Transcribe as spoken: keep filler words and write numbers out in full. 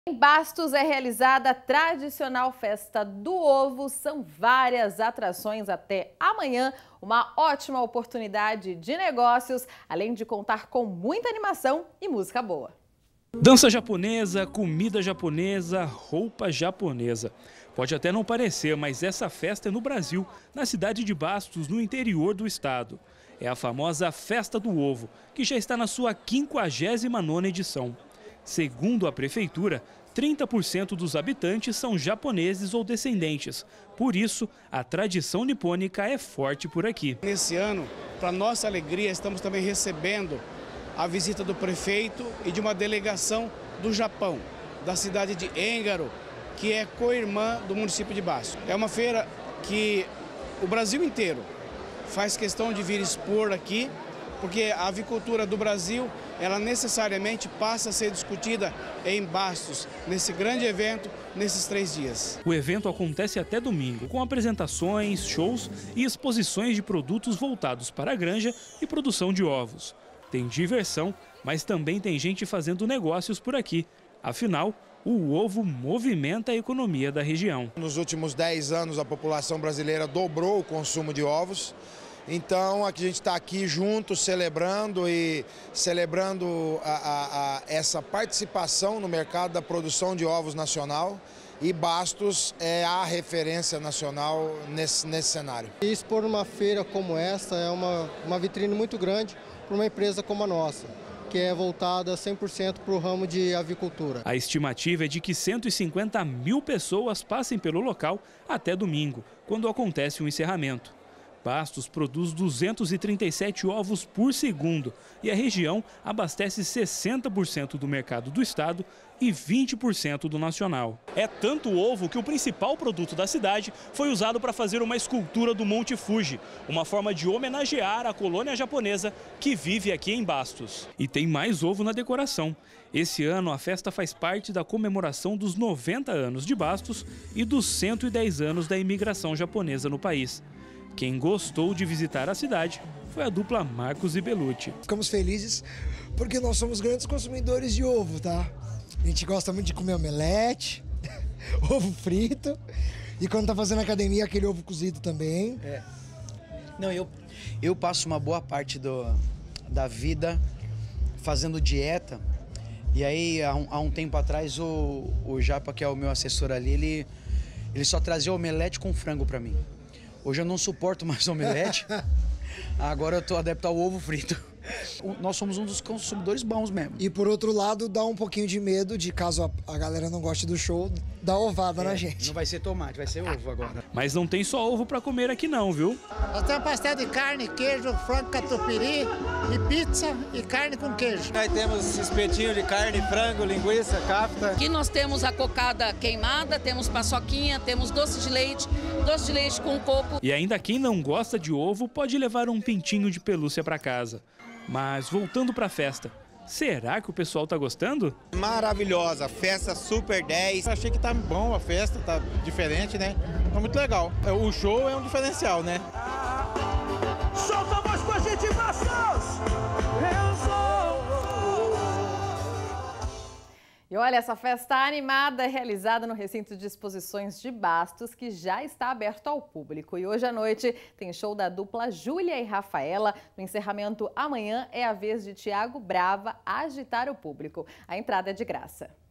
Em Bastos é realizada a tradicional festa do ovo. São várias atrações até amanhã. Uma ótima oportunidade de negócios, além de contar com muita animação e música boa. Dança japonesa, comida japonesa, roupa japonesa. Pode até não parecer, mas essa festa é no Brasil, na cidade de Bastos, no interior do estado. É a famosa Festa do Ovo, que já está na sua quinquagésima nona edição. Segundo a prefeitura, trinta por cento dos habitantes são japoneses ou descendentes. Por isso, a tradição nipônica é forte por aqui. Nesse ano, para nossa alegria, estamos também recebendo a visita do prefeito e de uma delegação do Japão, da cidade de Engaro, que é co-irmã do município de Bastos. É uma feira que o Brasil inteiro faz questão de vir expor aqui, porque a avicultura do Brasil, ela necessariamente passa a ser discutida em Bastos, nesse grande evento, nesses três dias. O evento acontece até domingo, com apresentações, shows e exposições de produtos voltados para a granja e produção de ovos. Tem diversão, mas também tem gente fazendo negócios por aqui. Afinal, o ovo movimenta a economia da região. Nos últimos dez anos, a população brasileira dobrou o consumo de ovos. Então, a gente está aqui junto, celebrando e celebrando a, a, a, essa participação no mercado da produção de ovos nacional. E Bastos é a referência nacional nesse, nesse cenário. Expor uma feira como essa é uma, uma vitrine muito grande para uma empresa como a nossa, que é voltada cem por cento para o ramo de avicultura. A estimativa é de que cento e cinquenta mil pessoas passem pelo local até domingo, quando acontece o encerramento. Bastos produz duzentos e trinta e sete ovos por segundo e a região abastece sessenta por cento do mercado do estado e vinte por cento do nacional. É tanto ovo que o principal produto da cidade foi usado para fazer uma escultura do Monte Fuji, uma forma de homenagear a colônia japonesa que vive aqui em Bastos. E tem mais ovo na decoração. Esse ano a festa faz parte da comemoração dos noventa anos de Bastos e dos cento e dez anos da imigração japonesa no país. Quem gostou de visitar a cidade foi a dupla Marcos e Belucci. Ficamos felizes porque nós somos grandes consumidores de ovo, tá? A gente gosta muito de comer omelete, ovo frito e quando tá fazendo academia, aquele ovo cozido também. É. Não, eu, eu passo uma boa parte do, da vida fazendo dieta e aí há um, há um tempo atrás o, o Japa, que é o meu assessor ali, ele, ele só trazia omelete com frango para mim. Hoje eu não suporto mais omelete, agora eu tô adepto ao ovo frito. Nós somos um dos consumidores bons mesmo. E por outro lado, dá um pouquinho de medo de, caso a, a galera não goste do show, dar ovada é, na gente. Não vai ser tomate, vai ser ovo agora. Mas não tem só ovo para comer aqui não, viu? Nós temos pastel de carne, queijo, frango catupiry e pizza e carne com queijo. Nós temos espetinho de carne, frango, linguiça, kafta. Aqui nós temos a cocada queimada, temos paçoquinha, temos doce de leite, doce de leite com coco. E ainda quem não gosta de ovo pode levar um pintinho de pelúcia para casa. Mas voltando para a festa, será que o pessoal tá gostando? Maravilhosa, festa super dez. Eu achei que tá bom a festa, tá diferente, né? Tá muito legal. O show é um diferencial, né? Solta a voz com a gente, Bastos! Eu sou... E olha, essa festa animada é realizada no recinto de exposições de Bastos, que já está aberto ao público. E hoje à noite tem show da dupla Júlia e Rafaela. No encerramento amanhã é a vez de Thiago Brava agitar o público. A entrada é de graça.